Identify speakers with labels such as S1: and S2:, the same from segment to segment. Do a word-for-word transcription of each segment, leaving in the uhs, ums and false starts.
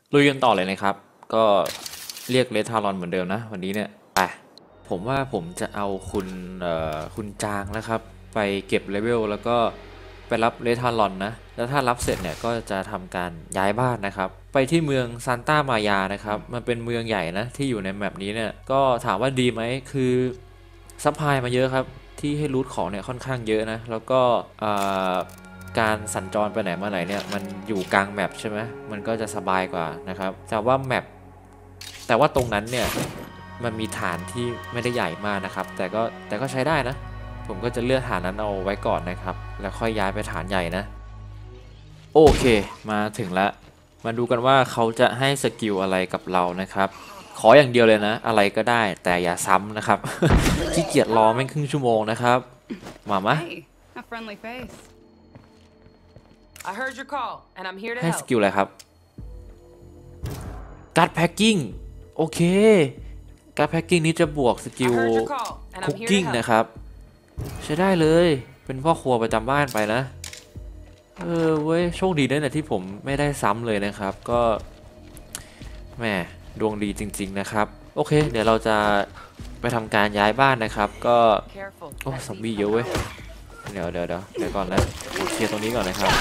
S1: ลุยกันต่อเลยนะครับก็เรียกเลทารอนเหมือนเดิมนะวันนี้เนี่ยไปผมว่าผมจะเอาคุณเอ่อคุณจางนะครับไปเก็บเลเวลแล้วก็ไปรับเลทารอนนะแล้วถ้ารับเสร็จเนี่ยก็จะทำการย้ายบ้านนะครับไปที่เมืองซานต้ามายานะครับมันเป็นเมืองใหญ่นะที่อยู่ในแมปนี้เนี่ยก็ถามว่าดีไหมคือซัพพลายมาเยอะครับที่ให้รูทของเนี่ยค่อนข้างเยอะนะแล้วก็การสัญจรไปไหนมาไหนเนี่ยมันอยู่กลางแมปใช่ไหมมันก็จะสบายกว่านะครับแต่ว่าแมปแต่ว่าตรงนั้นเนี่ยมันมีฐานที่ไม่ได้ใหญ่มากนะครับแต่ก็แต่ก็ใช้ได้นะผมก็จะเลือกฐานนั้นเอาไว้ก่อนนะครับแล้วค่อยย้ายไปฐานใหญ่นะโอเคมาถึงแล้วมาดูกันว่าเขาจะให้สกิลอะไรกับเรานะครับขออย่างเดียวเลยนะอะไรก็ได้แต่อย่าซ้ำนะครับ ขี้เกียจรอแม่งครึ่งชั่วโมงนะครับมามะ
S2: Hey, a friendly face.
S3: I heard your call, and I'm here to
S1: ให้ส
S3: help.
S1: กิลอะไรครับการ์ดแพ็กกิ้งโอเคการ์ดแพ็กกิ้งนี้จะบวกสกิ
S3: I
S1: ล
S3: heard your call, and
S1: คุก
S3: I'm here
S1: กิ้ง
S3: to help.
S1: นะครับใช้ได้เลยเป็นพ่อครัวประจำบ้านไปนะเออเว้ยโชคดีด้วยนะที่ผมไม่ได้ซ้ำเลยนะครับก็แหมดวงดีจริงๆนะครับโอเคเดี๋ยวเราจะไปทำการย้ายบ้านนะครับก็
S3: Careful.
S1: โอ้
S3: that
S1: ซอม
S3: beast
S1: บี้เยอะ
S3: come
S1: เว้ย
S3: around.
S1: เดี๋ยวเดี๋ยวเดี๋ยวเดี๋ยวก่อนนะเคลียร์ตรงนี้ก่อนนะครับ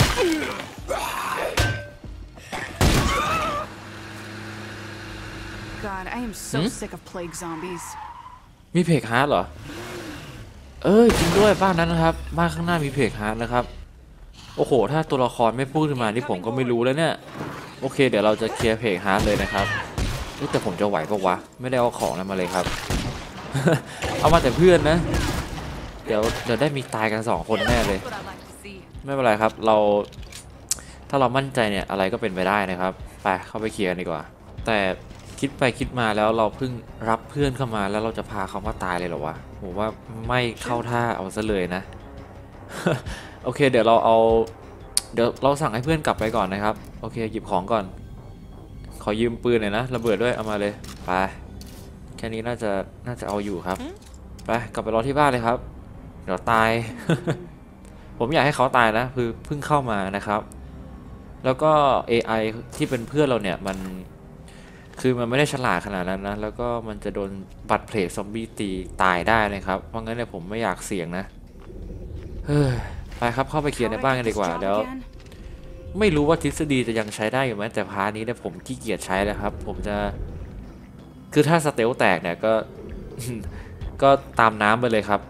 S2: God, I am so
S1: Hmm?
S2: sick of plague zombies.
S1: มีเพกฮาร์ดเหรอเอ้ยจริงด้วยบ้านนั้นนะครับบ้านข้างหน้ามีเพกฮาร์ดนะครับโอ้โหถ้าตัวละครไม่พูดขึ้นมานี่ผมก็ไม่รู้แล้วเนี่ยโอเคเดี๋ยวเราจะเคลียร์เพกฮาร์ดเลยนะครับแต่ผมจะไหวปะวะไม่ได้เอาของนั้นมาเลยครับ เอามาแต่เพื่อนนะเดี๋ยวเดี๋ยวได้มีตายกันสองคนแน่เลย
S3: What I'd like to see.
S1: ไม่เป็นไรครับเราถ้าเรามั่นใจเนี่ยอะไรก็เป็นไปได้นะครับไปเข้าไปเคลียร์ดีกว่าแต่คิดไปคิดมาแล้วเราเพิ่งรับเพื่อนเข้ามาแล้วเราจะพาเขามาตายเลยเหรอวะผมว่าไม่เข้าท่าเอาซะเลยนะ โอเคเดี๋ยวเราเอาเดี๋ยวเราสั่งให้เพื่อนกลับไปก่อนนะครับโอเคหยิบของก่อนขอยืมปืนหน่อยนะระเบิดด้วยเอามาเลยไปแค่นี้น่าจะน่าจะเอาอยู่ครับไปกลับไปรอที่บ้านเลยครับเดี๋ยวตาย ผมอยากให้เขาตายนะคือเพิ่งเข้ามานะครับแล้วก็ เอ ไอ ที่เป็นเพื่อนเราเนี่ยมันคือมันไม่ได้ฉลาดขนาดนั้นนะแล้วก็มันจะโดนบัตรเพลทซอมบี้ตีตายได้นะครับเพราะงั้นเนี่ยผมไม่อยากเสี่ยงนะเฮ้ยไปครับเข้าไปเคลียร์ใน
S2: How'd I
S1: บ้าน
S2: get
S1: กัน
S2: this
S1: ดีกว่า
S2: job
S1: เดี๋ยว
S2: again?
S1: ไม่รู้ว่าทฤษฎีจะยังใช้ได้อยู่ไหมแต่พาร์ทนี้เนี่ยผมขี้เกียจใช้แล้วครับผมจะคือถ้าสเตลแตกเนี่ยก็ ก็ตามน้ำไปเลยครับ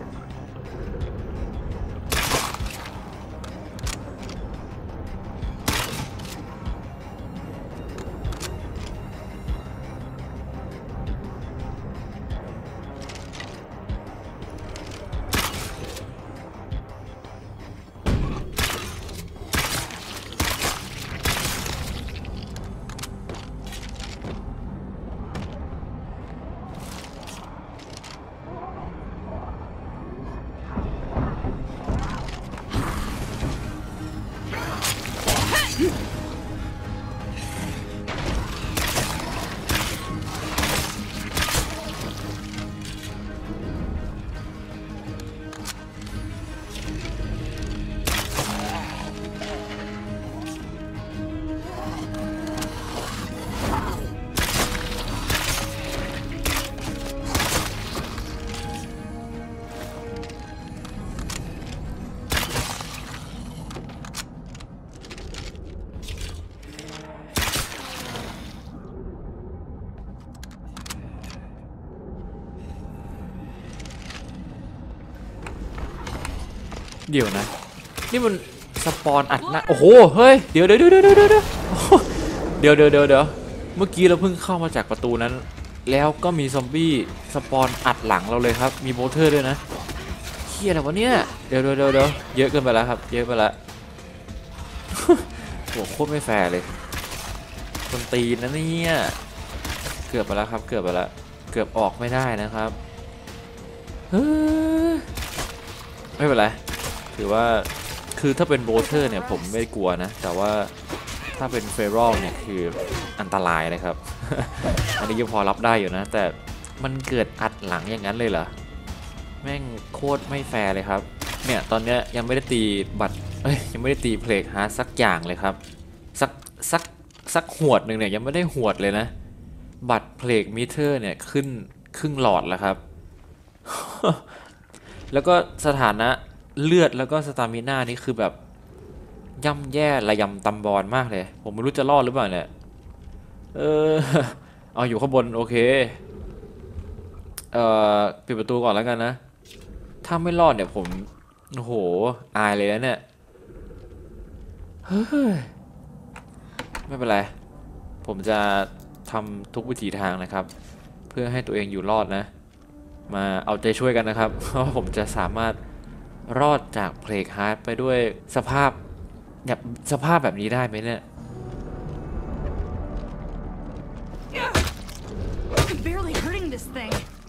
S1: เดี๋ยวนะนี่มันสปอนอัดหน้าโอ้โหเฮ้ยเดี๋ยวเดี๋ยวเดี๋ยวเดี๋ยวเดี๋ยวเดี๋ยวเดี๋ยวเดี๋ยวเดี๋ยวเมื่อกี้เราเพิ่งเข้ามาจากประตูนั้นแล้วก็มีซอมบี้สปอนอัดหลังเราเลยครับมีโมเตอร์ด้วยนะเฮียอะไรวะเนี่ยเดี๋ยวเดี๋ยวเดี๋ยวเดี๋ยวเยอะเกินไปแล้วครับเยอะไปแล้ว โหโคตรไม่แฟร์เลยคนตีนนะเนี่ยเกือบไปแล้วครับเกือบไปแล้วเกือบออกไม่ได้นะครับเฮ้ยไม่เป็นไรถือว่าคือถ้าเป็นโบเทอร์เนี่ยผมไม่กลัวนะแต่ว่าถ้าเป็นเฟรอลเนี่ยคืออันตรายนะครับ อันนี้ยังพอรับได้อยู่นะแต่มันเกิดอัดหลังอย่างนั้นเลยเหรอแม่งโคตรไม่แฟร์เลยครับเนี่ยตอนเนี้ยยังไม่ได้ตีบัตรเอ้ยยังไม่ได้ตีเพลกฮาร์ดสักอย่างเลยครับสักสักสักหวดหนึ่งเนี่ยยังไม่ได้หวดเลยนะ บัตรเพลกมิเตอร์เนี่ยขึ้นครึ่งหลอดแล้วครับ แล้วก็สถานะเลือดแล้วก็สตามิน่านี่คือแบบย่ำแย่ระยำตำบอลมากเลยผมไม่รู้จะรอดหรือเปล่าเนี่ยเออเอาอยู่ข้างบนโอเคเอ่อปิดประตูก่อนแล้วกันนะถ้าไม่รอดเนี่ยผมโอ้โหอายเลยนะเนี่ยเฮ้ยไม่เป็นไรผมจะทำทุกวิถีทางนะครับเพื่อให้ตัวเองอยู่รอดนะมาเอาใจช่วยกันนะครับว่าผมจะสามารถรอดจากเพลกฮาร์ดไปด้วยสภาพแบบสภาพแบบนี้ได้ไหมเนี่ย
S2: I'm barely hurting this thing.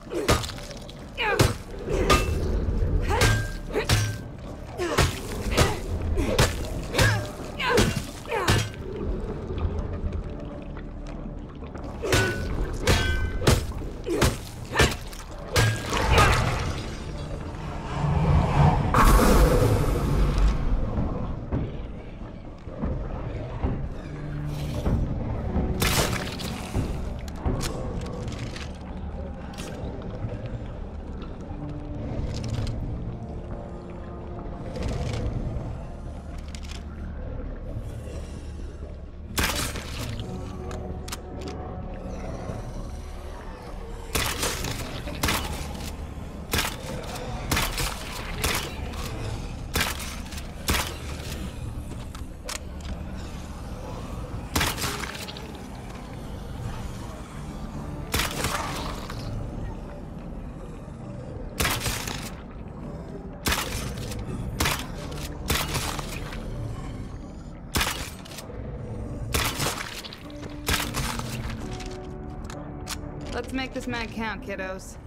S2: Let's make this mag count, kiddos.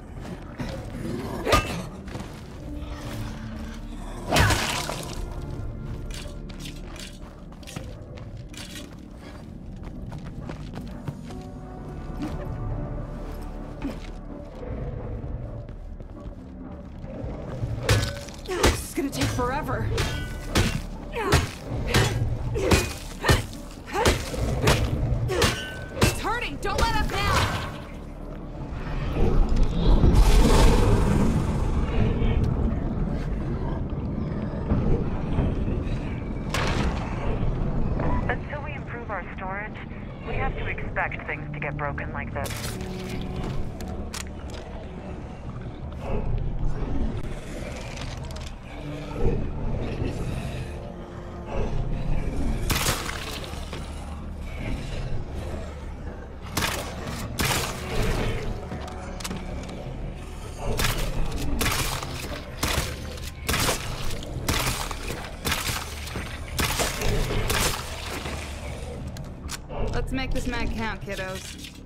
S2: This is gonna take forever. It's hurting. Don't let up now.
S4: Until we improve our storage, we have to expect things to get broken like this.
S2: Let's make this mag count, kiddos.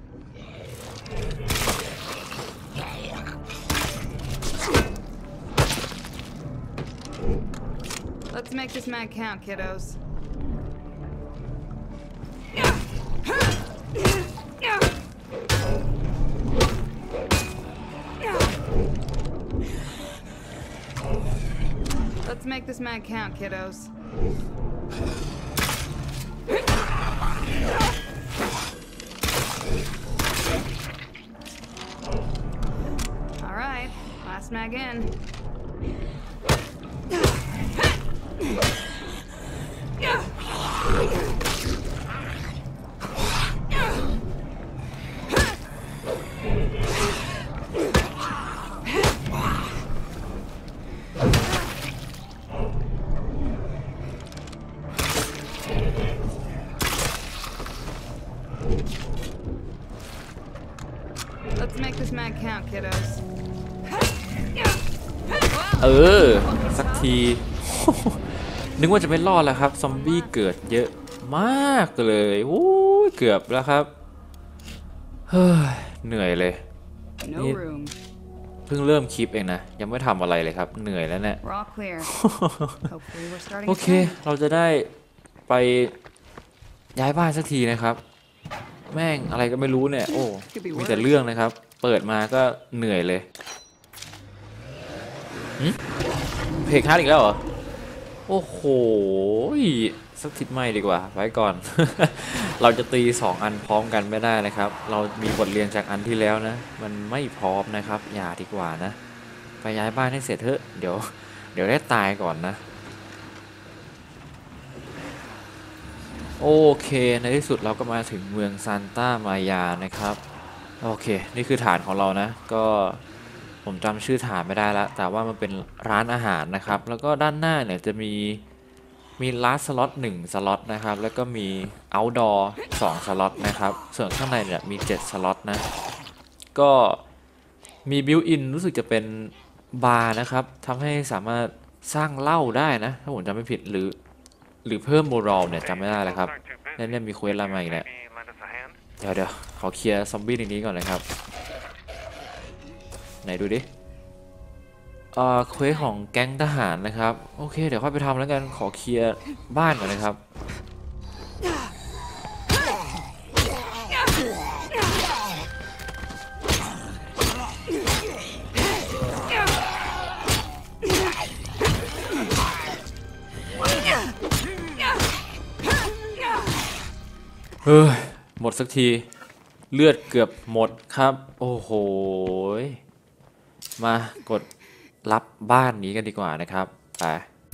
S2: Let's make this mag count, kiddos. Let's make this mag count, kiddos. All right, last mag in. Let's make this mag count, kiddos.
S1: เออสักที นึกว่าจะไม่รอดแล้วครับซอมบี้เกิดเยอะมากเลยโอ้ยเกือบแล้วครับเฮ้ยเหนื่อยเลย
S2: No room.
S1: เพิ่งเริ่มคลิปเองนะยังไม่ทำอะไรเลยครับเหนื่อยแล้วเนี่ย
S2: We're all clear. Hopefully we're starting
S1: โอเค
S2: soon.
S1: เราจะได้ไปย้ายบ้านสักทีนะครับ แม่งอะไรก็ไม่รู้เนี่ยโอ้มีแต่เรื่องนะครับเปิดมาก็เหนื่อยเลยเพลงฮาร์ดอีกแล้วเหรอโอ้โหสักทิศไม่ดีกว่าไว้ก่อน เราจะตีสองอันพร้อมกันไม่ได้นะครับเรามีบทเรียนจากอันที่แล้วนะมันไม่พร้อมนะครับอย่าดีกว่านะไปย้ายบ้านให้เสร็จเถอะเดี๋ยวเดี๋ยวได้ตายก่อนนะโอเคในที่สุดเราก็มาถึงเมืองซานต้ามายานะครับโอเคนี่คือฐานของเรานะก็ผมจำชื่อฐานไม่ได้แล้วแต่ว่ามันเป็นร้านอาหารนะครับแล้วก็ด้านหน้าเนี่ยจะมีมีลาสสล็อตหนึ่งสล็อตนะครับแล้วก็มีเอาท์ดอร์สองสล็อตนะครับส่วนข้างในเนี่ยมีเจ็ดสล็อตนะก็มีบิวอินรู้สึกจะเป็นบาร์นะครับทำให้สามารถสร้างเหล้าได้นะถ้าผมจำไม่ผิดหรือหรือเพิ่มโมรัลเนี่ยจำไม่ได้แล้วครับนั่นเนี่ยมีเควสอะไรมาอีกเนี่ยเดี๋ยวเดี๋ยวขอเคลียร์ซอมบี้ในนี้ก่อนเลยครับไหนดูดิเอ่อเควสของแก๊งทหารนะครับโอเคเดี๋ยวค่อยไปทำแล้วกันขอเคลียร์บ้านก่อนนะครับเฮ้ยหมดสักทีเลือดเกือบหมดครับโอ้โหมากดรับบ้านนี้กันดีกว่านะครับไป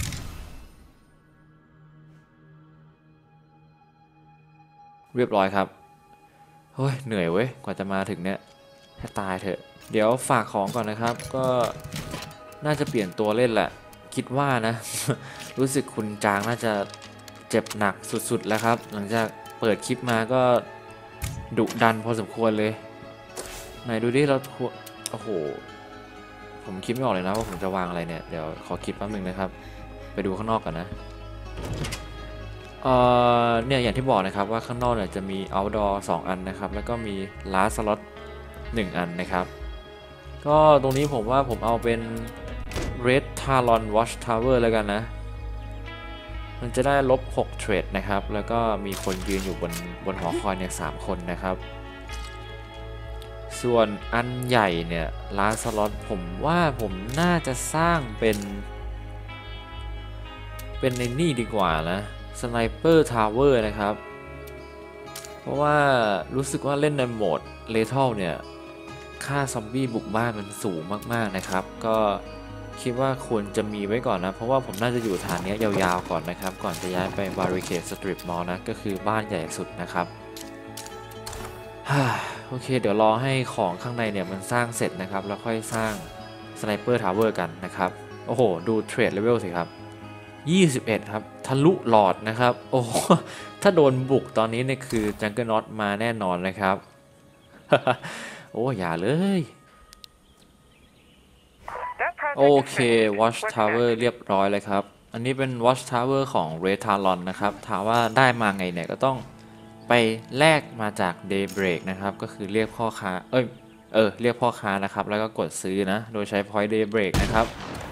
S1: เรียบร้อยครับเฮ้ยเหนื่อยเว้ยกว่าจะมาถึงเนี่ยให้ตายเถอะเดี๋ยวฝากของก่อนนะครับก็น่าจะเปลี่ยนตัวเล่นแหละคิดว่านะ รู้สึกคุณจางน่าจะเจ็บหนักสุดๆแล้วครับหลังจากเปิดคลิปมาก็ดุดันพอสมควรเลยไหนดูดิเราโอ้โหผมคิดไม่ออกเลยนะว่าผมจะวางอะไรเนี่ยเดี๋ยวขอคิดแป๊บนึงนะครับไปดูข้างนอกกันนะเอ่อเนี่ยอย่างที่บอกนะครับว่าข้างนอกเนี่ยจะมี outdoor สองอันนะครับแล้วก็มี last slot หนึ่งอันนะครับก็ตรงนี้ผมว่าผมเอาเป็น red talon watch tower แล้วกันนะมันจะได้ลบหกเทรดนะครับแล้วก็มีคนยืนอยู่บนบนหอคอยเนี่ยสามคนนะครับส่วนอันใหญ่เนี่ยลานสล็อตผมว่าผมน่าจะสร้างเป็นเป็นในนี่ดีกว่านะสไนเปอร์ทาวเวอร์นะครับเพราะว่ารู้สึกว่าเล่นในโหมดเลเทลเนี่ยค่าซอมบี้บุกบ้านมันสูงมากๆนะครับก็คิดว่าควรจะมีไว้ก่อนนะเพราะว่าผมน่าจะอยู่ฐานนี้ยาวๆก่อนนะครับก่อนจะย้ายไป Barricade Strip Mall นะก็คือบ้านใหญ่สุดนะครับโอเคเดี๋ยวรอให้ของข้างในเนี่ยมันสร้างเสร็จนะครับแล้วค่อยสร้าง Sniper Tower กันนะครับโอ้โหดูเทรดเลเวลสิครับยี่สิบเอ็ดครับทะลุหลอดนะครับโอ้ถ้าโดนบุกตอนนี้เนี่ยคือ Juggernaut มาแน่นอนนะครับ โอ้อย่าเลยโอเค Watch Tower เรียบร้อยเลยครับอันนี้เป็น Watch Tower ของ Red Talon นะครับถามว่าได้มาไงเนี่ยก็ต้องไปแลกมาจาก Daybreak นะครับก็คือเรียกพ่อค้าเอ้ยเออเรียกพ่อค้านะครับแล้วก็กดซื้อนะโดยใช้ Point Daybreak นะครับ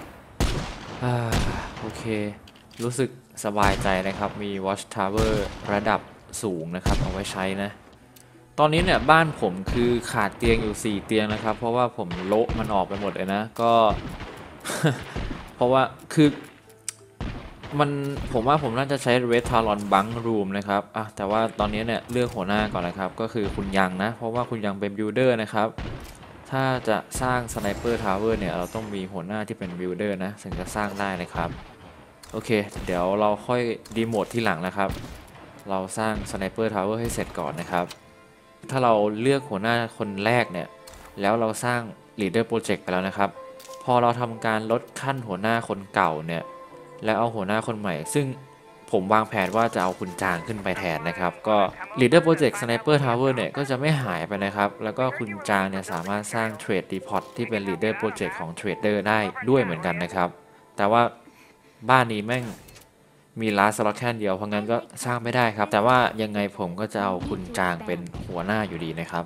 S1: โอเครู้สึกสบายใจนะครับมี Watch Tower ระดับสูงนะครับเอาไว้ใช้นะตอนนี้เนี่ยบ้านผมคือขาดเตียงอยู่สี่เตียงนะครับเพราะว่าผมโละมันออกไปหมดเลยนะก็ เพราะว่าคือมันผมว่าผมน่าจะใช้ Red Talon Bunk Room นะครับอ่ะแต่ว่าตอนนี้เนี่ยเลือกหัวหน้าก่อนนะครับก็คือคุณยังนะเพราะว่าคุณยังเป็น Builder นะครับถ้าจะสร้าง Sniper Tower เนี่ยเราต้องมีหัวหน้าที่เป็น Builder นะถึงจะสร้างได้นะครับโอเคเดี๋ยวเราค่อยดีโมดที่หลังนะครับเราสร้าง Sniper Tower ให้เสร็จก่อนนะครับถ้าเราเลือกหัวหน้าคนแรกเนี่ยแล้วเราสร้าง Leader Project ไปแล้วนะครับพอเราทำการลดขั้นหัวหน้าคนเก่าเนี่ยแล้วเอาหัวหน้าคนใหม่ซึ่งผมวางแผนว่าจะเอาคุณจางขึ้นไปแทนนะครับก็ Leader Project Sniper Tower เนี่ยก็จะไม่หายไปนะครับแล้วก็คุณจางเนี่ยสามารถสร้าง Trade Depot ที่เป็น Leader Project ของ Trader ได้ด้วยเหมือนกันนะครับแต่ว่าบ้านนี้แม่งมีลาสล็อตแค่เดียวเพราะงั้นก็สร้างไม่ได้ครับแต่ว่ายังไงผมก็จะเอาคุณจางเป็นหัวหน้าอยู่ดีนะครับ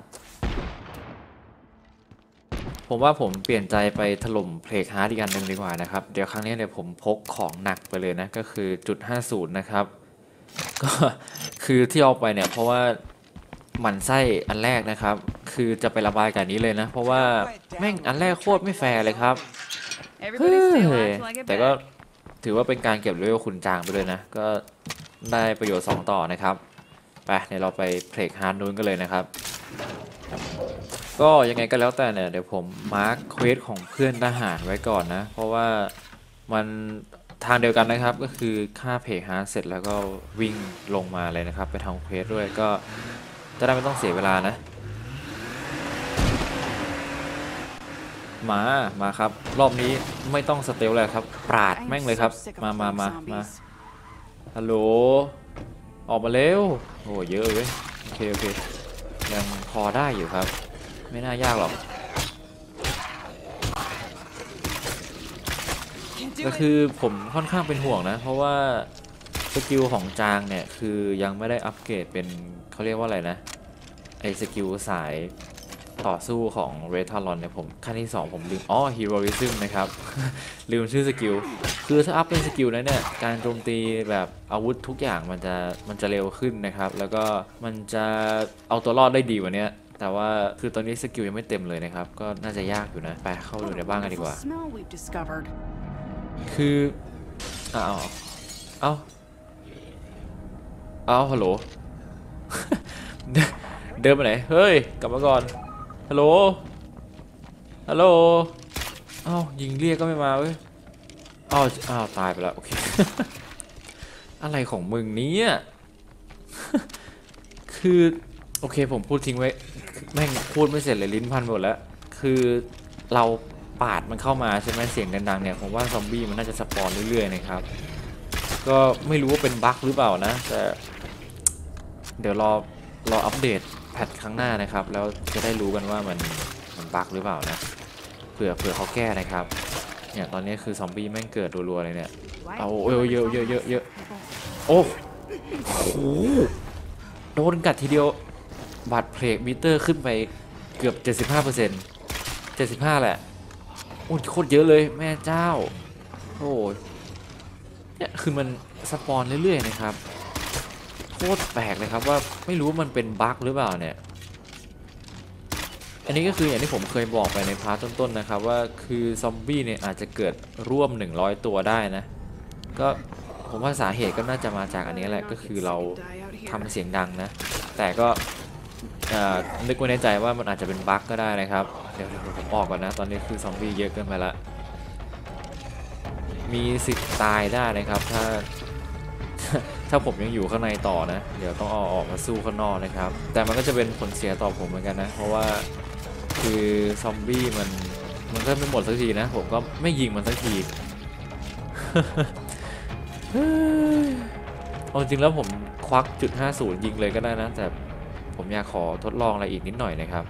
S1: ผมว่าผมเปลี่ยนใจไปถล่มเพลกฮาร์ดอีกอันหนึ่งดีกว่านะครับเดี๋ยวครั้งนี้เนี่ยผมพกของหนักไปเลยนะก็คือจุดห้าสิบนะครับก็คือที่เอาไปเนี่ยเพราะว่าหมั่นไส้อันแรกนะครับคือจะไประบายกันนี้เลยนะเพราะว่าแม่งอันแรกโคตรไม่แฟร์เลยครับแต่ก็ถือว่าเป็นการเก็บเลเวลคุณจางไปเลยนะก็ได้ประโยชน์สองต่อนะครับไปเดี๋ยวเราไปเพลกฮาร์ดนู้นกันเลยนะครับก็ยังไงก็แล้วแต่เนี่ยเดี๋ยวผมมาร์คเควสของเพื่อนทหารไว้ก่อนนะเพราะว่ามันทางเดียวกันนะครับก็คือฆ่าเพลกฮาร์ดเสร็จแล้วก็วิ่งลงมาเลยนะครับไปทำเควสด้วยก็จะได้ไม่ต้องเสียเวลานะมามาครับรอบนี้ไม่ต้องสเตลเลยครับปราดแม่งเลยครับมามามามาฮัลโหลออกมาเร็วโอ้เยอะเลยโอเคโอเคยังพอได้อยู่ครับไม่น่ายากหรอกก็คือผมค่อนข้างเป็นห่วงนะเพราะว่าสกิลของจางเนี่ยคือยังไม่ได้อัปเกรดเป็นเขาเรียกว่าอะไรนะไอสกิลสายต่อสู้ของเรทารอนเนี่ยผมขั้นที่สองผมลืมอ๋อฮีโร่ริซึมนะครับ ลืมชื่อสกิลคือถ้าอัพเป็นสกิลนั้นเนี่ยการโจมตีแบบอาวุธทุกอย่างมันจะมันจะเร็วขึ้นนะครับแล้วก็มันจะเอาตัวรอดได้ดีกว่านี้แต่ว่าคือตอนนี้สกิลยังไม่เต็มเลยนะครับก็น่าจะยากอยู่นะไปเข้าดูในบ้านกันดีกว่าคืออ้าวเอ้าเอ้าฮัลโหล เดินไปไหนเฮ้ยกลับมาก่อนฮัลโหลฮัลโหลเอ้ายิงเรียกก็ไม่มาเว้ยอ้าวอ้าวตายไปแล้วโอเค อะไรของมึงนี้ คือโอเคผมพูดทิ้งไว้แม่งพูดไม่เสร็จเลยลิ้นพันหมดแล้วคือเราปาดมันเข้ามาใช่ไหมเสียงดังๆเนี่ยผมว่าซอมบี้มันน่าจะสปอนเรื่อยๆนะครับก็ไม่รู้ว่าเป็นบั๊กหรือเปล่านะแต่เดี๋ยวรอรออัปเดตแพทครั้งหน้านะครับแล้วจะได้รู้กันว่ามันมันบั๊กหรือเปล่านะเผื่อเผื่อเขาแก้นะครับเนี่ยตอนนี้คือซอมบี้แม่งเกิดรัวๆเลยเนี่ยเอาเยอะเยอะเยอะเยอะเยอะโอ้โหโดนกัดทีเดียวบาดเพลกมิเตอร์ขึ้นไปเกือบ เจ็ดสิบห้าเปอร์เซ็นต์ เจ็ดสิบห้า แหละโอ้โคตรเยอะเลยแม่เจ้าโอ้เนี่ยคือมันสปอนเรื่อยๆนะครับโคตรแปลกเลยครับว่าไม่รู้ว่ามันเป็นบั๊กหรือเปล่าเนี่ยอันนี้ก็คืออย่างที่ผมเคยบอกไปในพาร์ทต้นๆนะครับว่าคือซอมบี้เนี่ยอาจจะเกิดร่วมหนึ่งร้อยตัวได้นะก็ผมว่าสาเหตุก็น่าจะมาจากอันนี้แหละก็คือเราทำเสียงดังนะแต่ก็นึกไว้ในใจว่ามันอาจจะเป็นบั๊กก็ได้นะครับเดี๋ยวผมออกก่อนนะตอนนี้คือซอมบี้เยอะเกินไปละมีสิทธิ์ตายได้นะครับถ้าถ้าผมยังอยู่ข้างในต่อนะเดี๋ยวต้องเอาออกมาสู้ข้างนอกนะครับแต่มันก็จะเป็นผลเสียต่อผมเหมือนกันนะเพราะว่าคือซอมบี้มันมันก็ไม่หมดสักทีนะผมก็ไม่ยิงมันสักทีเอาจริงแล้วผมควักจุดห้าศูนย์ยิงเลยก็ได้นะแต่ผมอยากขอทดลองอะไรอีกนิดหน่อยนะครับ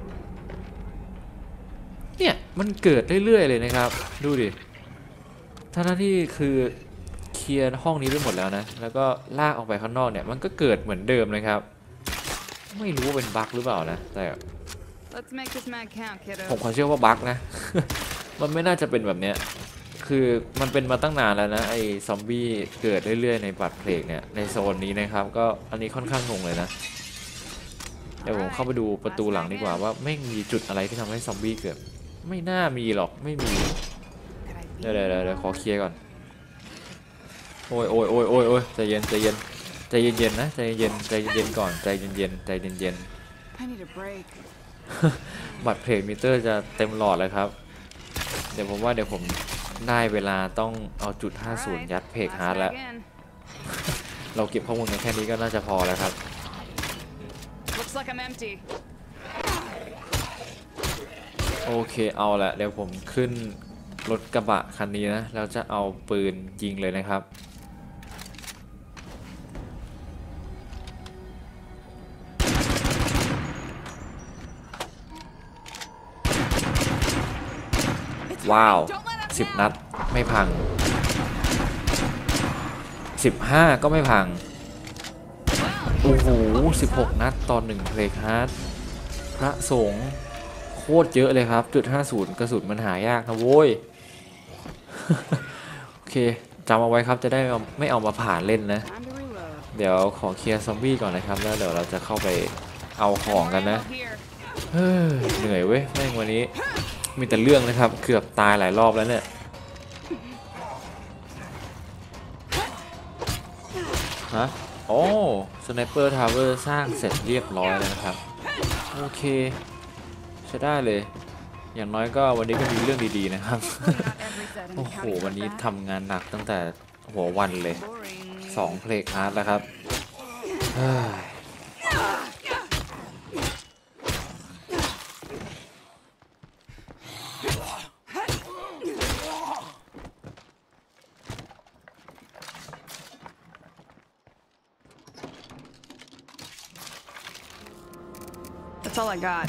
S1: เนี่ยมันเกิดเรื่อยๆเลยนะครับดูดิท่าหน้าที่คือเคลียร์ห้องนี้ไปหมดแล้วนะแล้วก็ลากออกไปข้างนอกเนี่ยมันก็เกิดเหมือนเดิมนะครับไม่รู้ว่าเป็นบั๊กหรือเปล่านะแต่ผมขอเชื่อว่าบั๊กนะ มันไม่น่าจะเป็นแบบเนี้ยคือมันเป็นมาตั้งนานแล้วนะไอ้ซอมบี้เกิดเรื่อยๆในบัตรเพลกเนี่ยในโซนนี้นะครับก็อันนี้ค่อนข้างงงเลยนะเดี๋ยวผมเข้าไปดูประตูหลังดีกว่าว่าไม่มีจุดอะไรที่ทำให้ซอมบี้เกิดไม่น่ามีหรอกไม่มีเดี๋ยวเดี๋ยวเดี๋ยวขอเคลียร์ก่อนโอ้ยโอ้ยโอ้ยโอ้ยโอ้ยใจเย็นใจเย็นใจเย็นๆนะใจเย็นใจเย็นๆก่อนใจเย็นๆใจเย็นๆบัตรเพลกมิเตอร์จะเต็มหลอดเลยครับเดี๋ยวผมว่าเดี๋ยวผมได้เวลาต้องเอาจุดห้าสิบยัดเพลกฮาร์ดแล้วเราเก็บข้อมูลกันแค่นี้ก็น่าจะพอแล้วครับโอเคเอาละเดี๋ยวผมขึ้นรถกระบะคันนี้นะแล้วจะเอาปืนยิงเลยนะครับว้าวสิบนัดไม่พังสิบห้าก็ไม่พังโอ้โหสิบหกนัดตอนหนึ่งเพลกฮาร์ดพระสงฆ์โคตรเยอะเลยครับจุดห้าสิบกระสุนมันหายากนะโว้ย โอเคจำเอาไว้ครับจะได้ไม่เอามาผ่านเล่นนะเดี๋ยวขอเคลียร์ซอมบี้ก่อนนะครับแล้วเดี๋ยวเราจะเข้าไปเอาของกันนะเฮ้ยเหนื่อยเว้ยแม่งวันนี้มีแต่เรื่องนะครับเกือบตายหลายรอบแล้วเนี่ยคฮะโอ้สไนเปอร์ทาวเวอร์สร้างเสร็จเรียบร้อยแล้วนะครับโอเคใช้ได้เลยอย่างน้อยก็วันนี้ก็มีเรื่องดีๆนะครับ โอ้โหวันนี้ทำงานหนักตั้งแต่หัววันเลยสองเพลงอาร์ตแล้วครับเฮ้ย
S2: That's all I got.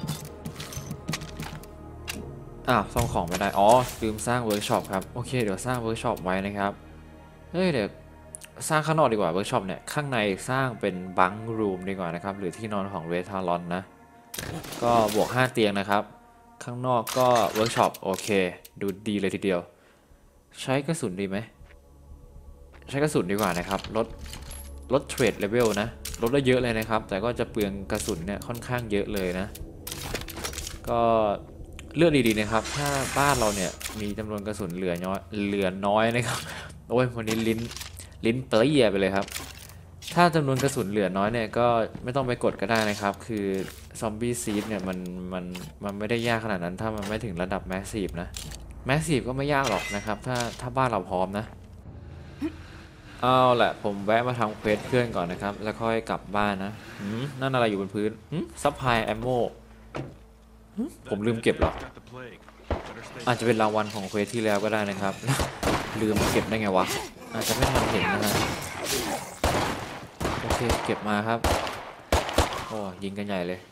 S1: อ้าวซ่อมของไม่ได้อ๋อลืมสร้างเวิร์กช็อปครับโอเคเดี๋ยวสร้างเวิร์กช็อปไว้นะครับเฮ้ยเดี๋ยวสร้างข้างนอกดีกว่าเวิร์กช็อปเนี่ยข้างในสร้างเป็นบังรูมดีกว่านะครับหรือที่นอนของเรทารอนนะก็บวกห้าเตียงนะครับข้างนอกก็เวิร์กช็อปโอเคดูดีเลยทีเดียวใช้กระสุนดีไหมใช้กระสุนดีกว่านะครับลดลดเทรดเลเวลนะลดได้เยอะเลยนะครับแต่ก็จะเปลืองกระสุนเนี่ยค่อนข้างเยอะเลยนะก็เลือกดีๆนะครับถ้าบ้านเราเนี่ยมีจำนวนกระสุนเหลือน้อยเหลือน้อยนะครับโอ้ยวันนี้ลิ้นลิ้นเปรี้ยไปเลยครับถ้าจำนวนกระสุนเหลือน้อยเนี่ยก็ไม่ต้องไปกดก็ได้นะครับคือซอมบี้ซีดเนี่ยมันมันมันไม่ได้ยากขนาดนั้นถ้ามันไม่ถึงระดับแมสซีฟนะแมสซีฟก็ไม่ยากหรอกนะครับถ้าถ้าบ้านเราพร้อมนะเอาแหละผมแวะมาทำเควสเพื่อนก่อนนะครับแล้วค่อยกลับบ้านนะนั่นอะไรอยู่บนพื้นซัพพลายแอมโมผมลืมเก็บหรออาจจะเป็นรางวัลของเควสที่แล้วก็ได้นะครับ ลืมเก็บได้ไงวะอาจจะไม่ทันเห็นนะฮะโอเคเก็บมาครับโอ้ยิงกันใหญ่เลย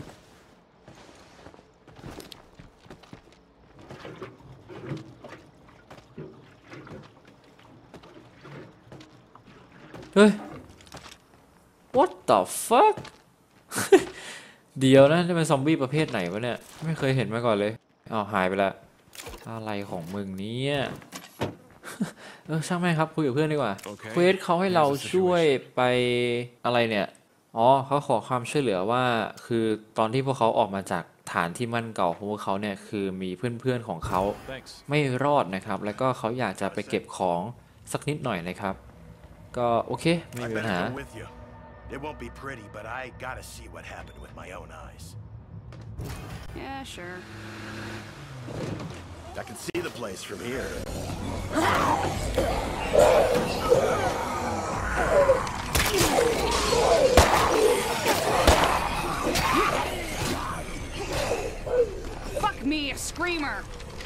S1: เฮ้ย what the fuck เดี๋ยวนะนี่เป็นซอมบี้ประเภทไหนวะเนี่ยไม่เคยเห็นมาก่อนเลยอ้าวหายไปละอะไรของมึงเนี่ยเออช่างแม่ครับคุยกับเพื่อนดีกว่าเควสเขาให้เราช่วยไปอะไรเนี่ยอ๋อเขาขอความช่วยเหลือว่าคือตอนที่พวกเขาออกมาจากฐานที่มั่นเก่าของพวกเขาเนี่ยคือมีเพื่อนๆของเขาไม่รอดนะครับแล้วก็เขาอยากจะไปเก็บของสักนิดหน่อยนะครับก็โอเคไม่มีปัญหา
S5: It won't be pretty, but I gotta see what happened with my own eyes.
S2: Yeah, sure.
S5: I can see the place from here.
S2: Fuck me, a screamer!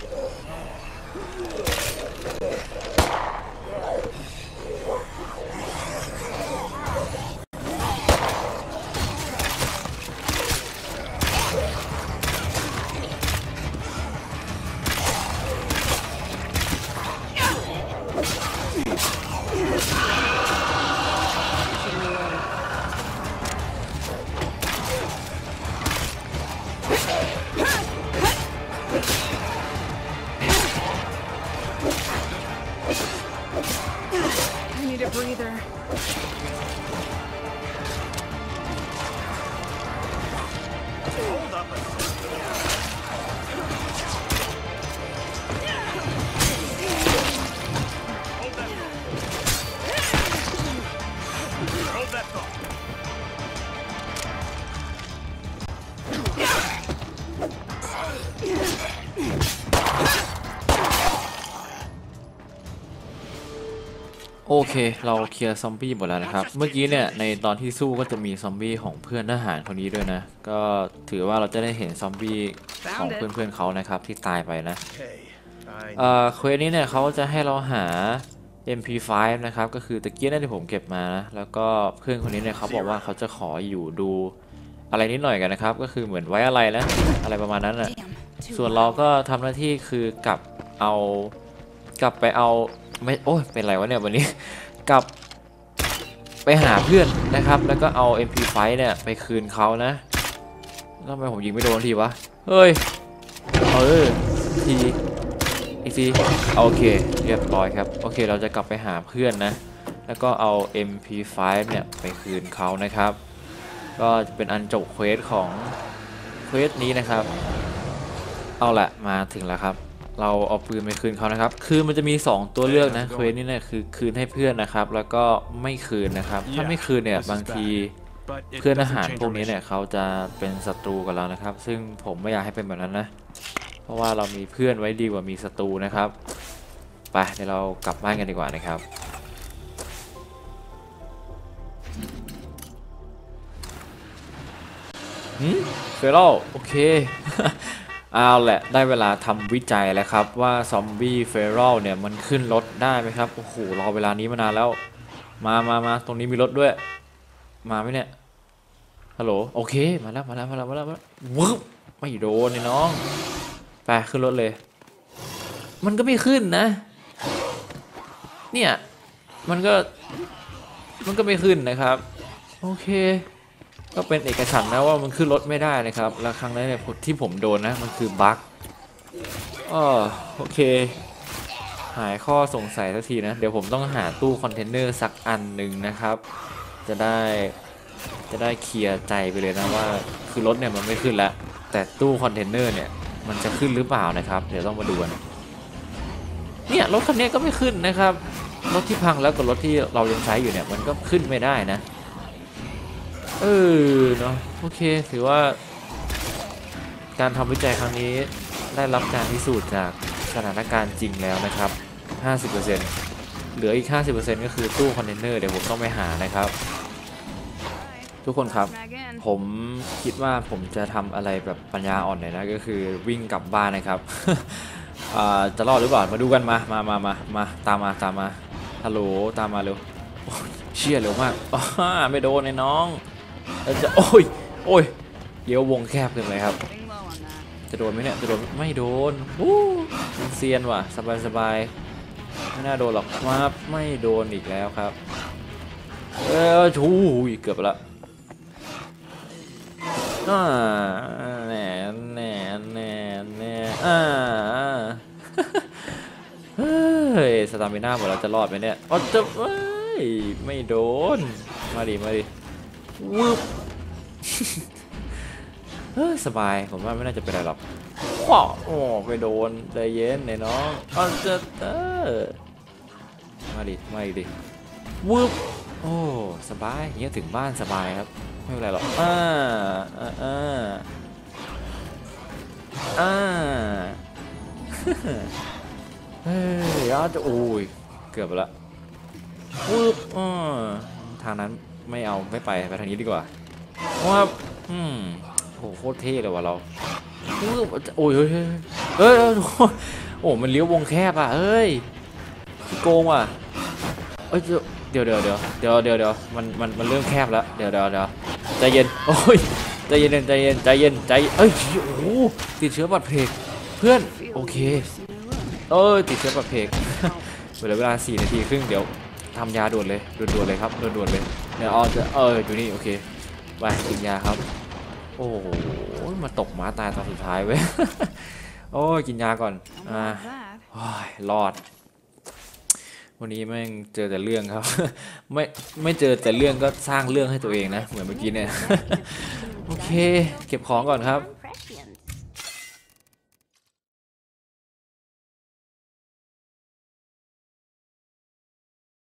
S2: I need a breather.
S5: Hold up a second. Hold that thought. Hold that thought.
S1: โอเคเราเคลียร์ซอมบี้หมดแล้วนะครับเมื่อกี้เนี่ยในตอนที่สู้ก็จะมีซอมบี้ของเพื่อนทหารคนนี้ด้วยนะก็ถือว่าเราจะได้เห็นซอมบี้ของเพื่อนๆเขานะครับที่ตายไปนะเอ่อเควสนี้เนี่ยเขาจะให้เราหา เอ็ม พี ไฟว์ นะครับก็คือตะเกียบที่ผมเก็บมานะแล้วก็เพื่อนคนนี้เนี่ยเขาบอกว่าเขาจะขออยู่ดูอะไรนิดหน่อยกันนะครับก็คือเหมือนไว้อะไรนะอะไรประมาณนั้นนะส่วนเราก็ทำหน้าที่คือกลับเอากลับไปเอาไม่โอ้ยเป็นไรวะเนี่ยวันนี้กลับไปหาเพื่อนนะครับแล้วก็เอา เอ็ม พี ไฟว์ เนี่ยไปคืนเขานะทำไมผมยิงไม่โดนทีวะเฮ้ยเออทีอีกทีโอเคเรียบร้อยครับโอเคเราจะกลับไปหาเพื่อนนะแล้วก็เอา เอ็ม พี ไฟว์ เนี่ยไปคืนเขานะครับก็จะเป็นอันจบเควสของเควสนี้นะครับเอาละมาถึงแล้วครับเราเอาปืนไปคืนเขานะครับคือมันจะมีสองตัวเลือกนะเควสนี้เนี่ยคือคืนให้เพื่อนนะครับแล้วก็ไม่คืนนะครับถ้าไม่คืนเนี่ยบางทีเพื่อนอาหารพวกนี้เนี่ยเขาจะเป็นศัตรูกับเรานะครับซึ่งผมไม่อยากให้เป็นแบบนั้นนะเพราะว่าเรามีเพื่อนไว้ดีกว่ามีศัตรูนะครับไปเดี๋ยวเรากลับบ้านกันดีกว่านะครับหืมเฟรลโอเค เอาแหละได้เวลาทำวิจัยแล้วครับว่าซอมบี้เฟรลเนี่ยมันขึ้นรถได้ไหมครับโอ้โหรอเวลานี้มานานแล้วมามามาตรงนี้มีรถด้วยมาไหมเนี่ยฮัลโหลโอเคมาแล้วมาแล้วมาแล้วมาแล้ววึบไม่โดนนี่น้องไปขึ้นรถเลยมันก็ไม่ขึ้นนะเนี่ยมันก็มันก็ไม่ขึ้นนะครับโอเคก็เป็นเอกฉันท์นะว่ามันขึ้นรถไม่ได้นะครับแล้วครั้งนั้นเนี่ยที่ผมโดนนะมันคือบั๊กอ๋อโอเคหายข้อสงสัยสักทีนะเดี๋ยวผมต้องหาตู้คอนเทนเนอร์สักอันหนึ่งนะครับจะได้จะได้เคลียร์ใจไปเลยนะว่าคือรถเนี่ยมันไม่ขึ้นแล้วแต่ตู้คอนเทนเนอร์เนี่ยมันจะขึ้นหรือเปล่านะครับเดี๋ยวต้องมาดูกันเนี่ยรถคันนี้ก็ไม่ขึ้นนะครับรถที่พังแล้วกับรถที่เรายังใช้อยู่เนี่ยมันก็ขึ้นไม่ได้นะเออเนาะโอเคถือว่าการทำวิจัยครั้งนี้ได้รับการพิสูจน์จากสถานการณ์จริงแล้วนะครับ ห้าสิบเปอร์เซ็นต์ เหลืออีก ห้าสิบเปอร์เซ็นต์ ก็คือตู้คอนเทนเนอร์เดี๋ยวผมต้องไปหานะครับทุกคนครับ
S2: Snag in.
S1: ผมคิดว่าผมจะทำอะไรแบบปัญญาอ่อนหน่อยนะก็คือวิ่งกลับบ้านนะครับ จะรอดหรือเปล่ามาดูกันมามามามามาตามมาตามมาฮัลโหลตามมาเร็วเชี่ยเร็วมากไม่โดนไอ้น้องจะโอ้ยโอ้ยเลี้ยววงแคบเกินไปครับ
S2: Getting low on that.
S1: จะโดนไหมเนี่ยจะโดนไม่โดนวู้เซียนว่ะสบายสบายไม่น่าโดนหรอกมาไม่โดนอีกแล้วครับเออชูเกือบละอ่าแหน่แหน่แหน่แหน่อ่าเฮ้ยสตามิน่าหมดแล้วจะรอดไหมเนี่ยอ๋อจะเฮ้ยไม่โดนมาดิมาดิวึบ เฮ้ยสบายผมว่าไม่น่าจะเป็นอะไรหรอกว้าวโอ้ไปโดนใจเย็นหน่อยน้องอ๋อจะเออมาดิมาดิวึบโอ้สบายเงี้ยถึงบ้านสบายครับไม่เป็นไรหรอกอ่าอ่าอ่าอ่าเฮ้ยอาจะโอ้ยเกือบละวึบอ่าทางนั้นไม่เอาไม่ไปไปทางนี้ดีกว่าว้าอืมโอ้โหโคตรเท่เลยว่ะเราโอ้ยเฮ้ยเฮ้ยโอ้มันเลี้ยววงแคบอ่ะเฮ้ยโกงว่ะเอ้ยเดี๋ยวเดี๋ยวเดี๋ยวเดี๋ยวเดี๋ยวเดี๋ยวมันมันมันเริ่มแคบแล้วเดี๋ยวเดี๋ยวเดี๋ยวใจเย็นโอ้ยใจเย็นใจเย็นใจเย็นใจเอ้ยโอ้โหติดเชื้อบัดเพลกเพื่อนโอเคเออติดเชื้อบัดเพลกเหลือเวลาสี่นาทีครึ่งเดี๋ยวทำยาด่วนเลยด่วนๆเลยครับด่วนๆเลยเดี๋ยวอ๋อจะเออดูนี่โอเคไปกินยาครับโอ้โหมาตกหมาตายตอนสุดท้ายเว้ยโอ้ยกินยาก่อนอ่า
S2: That.
S1: โอ้ยรอดวันนี้แม่งเจอแต่เรื่องครับ ไม่ไม่เจอแต่เรื่องก็สร้างเรื่องให้ตัวเองนะเหมือนเมื่อกี้เนี่ย โอเคเก็บของก่อนครับ